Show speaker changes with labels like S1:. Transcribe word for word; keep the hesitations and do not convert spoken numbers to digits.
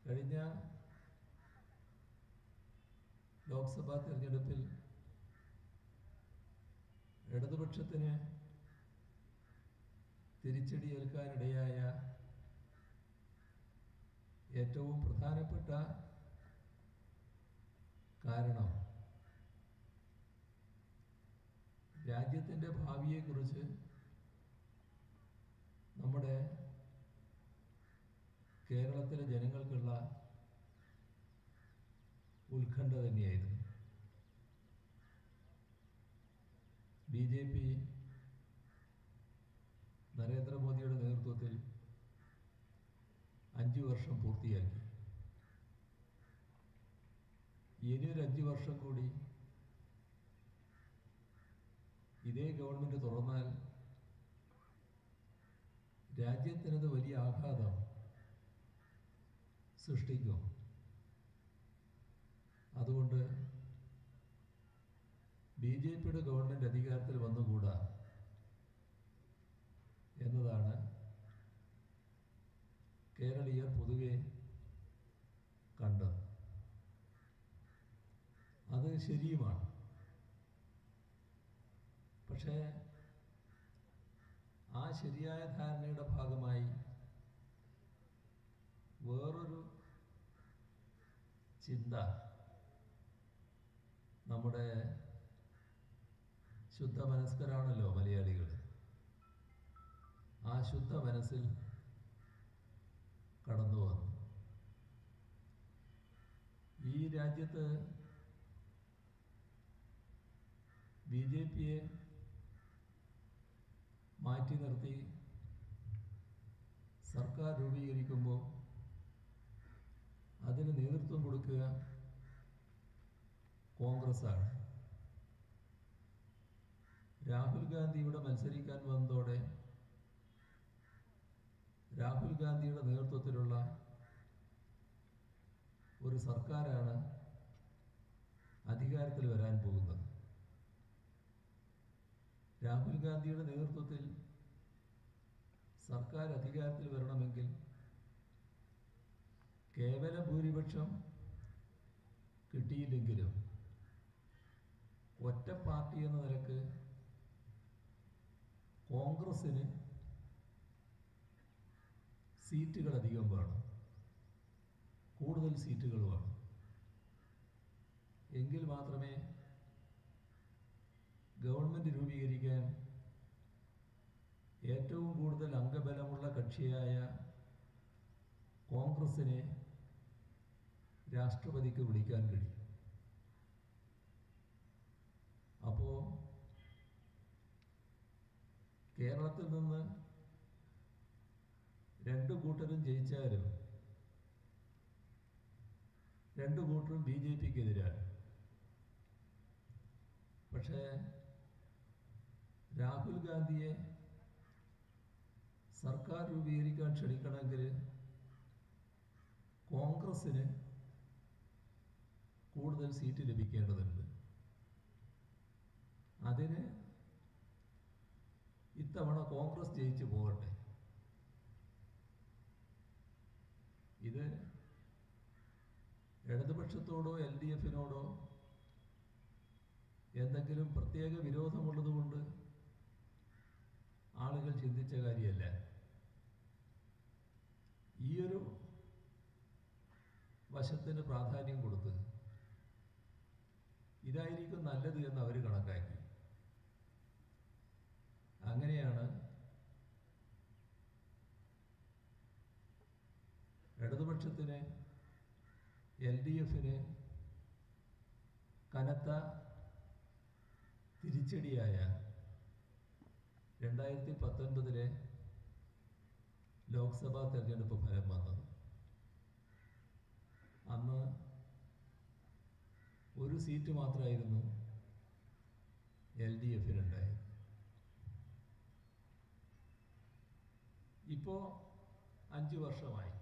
S1: കഴിഞ്ഞ ലോക്സഭാ തെരഞ്ഞെടുപ്പിൽ ഇടതുപക്ഷത്തിന് തിരിച്ചടിയേൽക്കാനിടയായ ഏറ്റവും പ്രധാനപ്പെട്ട കാരണം രാജ്യത്തിൻ്റെ ഭാവിയെക്കുറിച്ച് നമ്മുടെ കേരളത്തിലെ ജനങ്ങൾക്കുള്ള ഉത്കണ്ഠ തന്നെയായിരുന്നു. ബി ജെ പി നരേന്ദ്രമോദിയുടെ നേതൃത്വത്തിൽ അഞ്ച് വർഷം പൂർത്തിയാക്കി. ഇനിയൊരു അഞ്ച് വർഷം കൂടി ഇതേ ഗവൺമെൻറ് തുറന്നാൽ രാജ്യത്തിനത് വലിയ ആഘാതം സൃഷ്ടിക്കും. അതുകൊണ്ട് ബി ജെ പിയുടെ ഗവൺമെൻറ് അധികാരത്തിൽ വന്നുകൂടാ എന്നതാണ് കേരളീയർ പൊതുവെ കണ്ടത്. അത് ശരിയുമാണ്. പക്ഷേ ആ ശരിയായ ധാരണയുടെ ഭാഗമായി വേറൊരു ചിന്ത നമ്മുടെ ശുദ്ധ മനസ്കരാണല്ലോ മലയാളികൾ. ആ ശുദ്ധ മനസ്സിൽ കടന്നു വന്നു. ഈ രാജ്യത്ത് ബി ജെ പിയെ മാറ്റി നിർത്തി സർക്കാർ രൂപീകരിക്കുമ്പോൾ അതിന് നേതൃത്വം കൊടുക്കുക കോൺഗ്രസ്സാണ്. രാഹുൽ ഗാന്ധി ഇവിടെ മത്സരിക്കാൻ വന്നതോടെ രാഹുൽ ഗാന്ധിയുടെ നേതൃത്വത്തിലുള്ള ഒരു സർക്കാരാണ് അധികാരത്തിൽ വരാൻ പോകുന്നത്. രാഹുൽ ഗാന്ധിയുടെ നേതൃത്വത്തിൽ സർക്കാർ അധികാരത്തിൽ വരണമെങ്കിൽ കേവല ഭൂരിപക്ഷം കിട്ടിയില്ലെങ്കിലും ഒറ്റ പാർട്ടി എന്ന നിലക്ക് കോൺഗ്രസ്സിന് സീറ്റുകൾ അധികം വേണം, കൂടുതൽ സീറ്റുകൾ വേണം. എങ്കിൽ മാത്രമേ ഗവൺമെൻറ് രൂപീകരിക്കാൻ ഏറ്റവും കൂടുതൽ അംഗബലമുള്ള കക്ഷിയായ കോൺഗ്രസ്സിനെ രാഷ്ട്രപതിക്ക് വിളിക്കാൻ കഴിയും. അപ്പോൾ കേരളത്തിൽ നിന്ന് രണ്ട് കൂട്ടരും ജയിച്ചാലും രണ്ട് കൂട്ടരും ബി ജെ പിക്ക് എതിരാണ്. പക്ഷേ രാഹുൽ ഗാന്ധിയെ സർക്കാർ രൂപീകരിക്കാൻ ക്ഷണിക്കണമെങ്കിൽ കോൺഗ്രസ്സിന് കൂടുതൽ സീറ്റ് ലഭിക്കേണ്ടതുണ്ട്. അതിന് ഇത്തവണ കോൺഗ്രസ് ജയിച്ചു പോകട്ടെ. ഇത് ഇടതുപക്ഷത്തോടോ എൽ ഡി എഫിനോടോ എന്തെങ്കിലും പ്രത്യേക വിരോധമുള്ളതുകൊണ്ട് ആളുകൾ ചിന്തിച്ച കാര്യമല്ല. ഈയൊരു വശത്തിന് പ്രാധാന്യം കൊടുത്ത് ഇതായിരിക്കും നല്ലത് എന്ന് അവർ കണക്കാക്കി. അങ്ങനെയാണ് ഇടതുപക്ഷത്തിന് എൽ ഡി എഫിന് കനത്ത തിരിച്ചടിയായ രണ്ടായിരത്തി പത്തൊൻപതിലെ ലോക്സഭാ തെരഞ്ഞെടുപ്പ് ഫലം വന്നത്. അന്ന് ഒരു സീറ്റ് മാത്രമായിരുന്നു എൽ ഡി എഫിനുണ്ടായത്. ഇപ്പോൾ അഞ്ച് വർഷമായി.